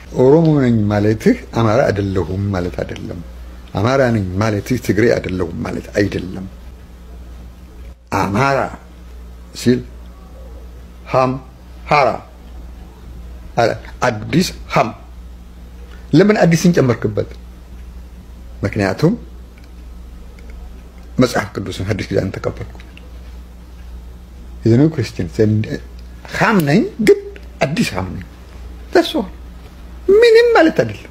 ኦሮሞ ነኝ ማለትህ አማራ አይደለሁም ማለት አይደለም። አማራ ነኝ ማለትህ ትግሬ አይደለሁም ማለት አይደለም። አማራ ሲል ሃም ሃራ አዲስ ሃም ለምን አዲስን ጨመርክበት? ምክንያቱም መጽሐፍ ቅዱስን ሐዲስ ኪዳን ተቀበልኩ። የዘነው ክርስቲያን ሃም ነኝ ግን አዲስ ሃም ነኝ። ተሶ ምንም ማለት አይደለም።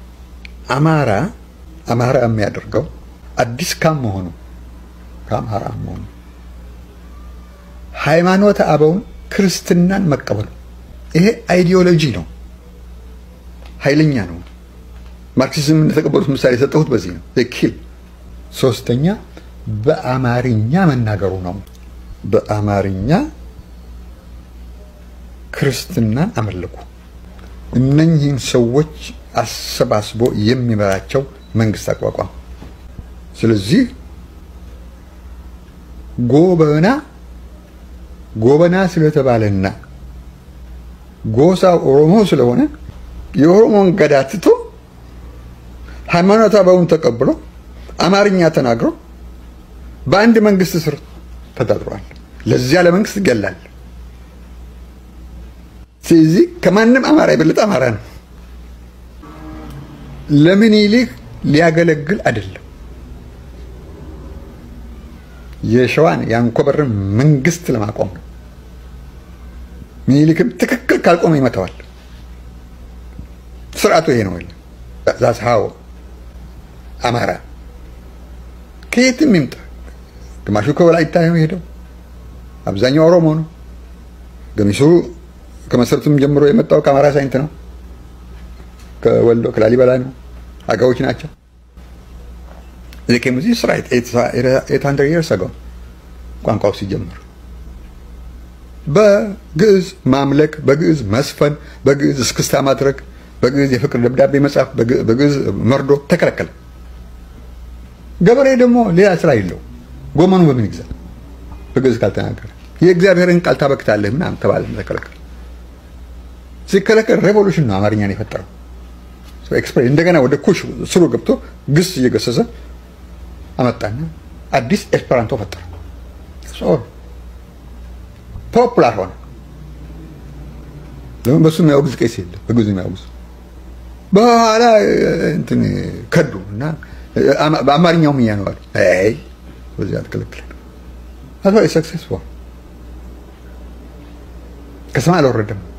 አማራ የሚያደርገው አዲስ ካም መሆኑ ከአማራ መሆኑ ሃይማኖተ አበውን ክርስትናን መቀበሉ ይሄ አይዲዮሎጂ ነው። ኃይለኛ ነው። ማርክሲዝም ተቀበሉት ምሳሌ ሰጠሁት በዚህ ነው። ለኪል ሶስተኛ በአማርኛ መናገሩ ነው። በአማርኛ ክርስትናን አመለኩ። እነኚህን ሰዎች አሰባስቦ የሚመራቸው መንግስት አቋቋም። ስለዚህ ጎበና ስለተባለና ጎሳው ኦሮሞ ስለሆነ የኦሮሞን ገዳ ትቶ ሃይማኖተ አበውን ተቀብሎ አማርኛ ተናግሮ በአንድ መንግስት ስር ተዳድሯል። ለዚያ ለመንግስት ይገላል። ስለዚህ ከማንም አማራ የበለጠ አማራ ነው። ለምኒልክ ሊያገለግል አይደለም። የሸዋን ያንኮበርን መንግስት ለማቆም ነው። ምኒልክም ትክክል ካልቆመ ይመታዋል። ስርዓቱ ይሄ ነው። ዛስ ሃው አማራ ከየትም ይምጣ ግማሹ ከወላይታ ነው የሄደው፣ አብዛኛው ኦሮሞ ነው። ገሚሱ ከመሰረቱም ጀምሮ የመጣው ከአማራ ሳይንት ነው። ከወልዶ ከላሊበላ ነው። አጋዎች ናቸው። ለከም እዚህ ስራይት 800 years ago ቋንቋው ሲጀምር በግዕዝ ማምለክ፣ በግዕዝ መስፈን፣ በግዕዝ እስክስታ ማድረግ፣ በግዕዝ የፍቅር ደብዳቤ መጻፍ፣ በግዕዝ መርዶ ተከለከለ። ገበሬ ደግሞ ሌላ ስራ የለው። ጎመኑ በምን ይግዛ? በግዕዝ ካልተናገረ የእግዚአብሔርን ቃል ታበክታለህ ምናምን ተባለ፣ ተከለከለ። ሲከለከል ሬቮሉሽን ነው አማርኛን የፈጠረው። ኤክስፕሬስ እንደገና ወደ ኩሽ ስሩ ገብቶ ግስ እየገሰሰ አመጣና አዲስ ኤስፐራንቶ ፈጠረ። ፖፑላር ሆነ። ለምን በሱ የሚያወግዝ ቄስ የለም፣ በግዕዝ የሚያወግዝ በኋላ እንትን ከዱና በአማርኛው ምን ያነዋል? አይ በዚያ ተከለከለ። አቶ ሰክሰስፉል ከሰማይ አልወረደም።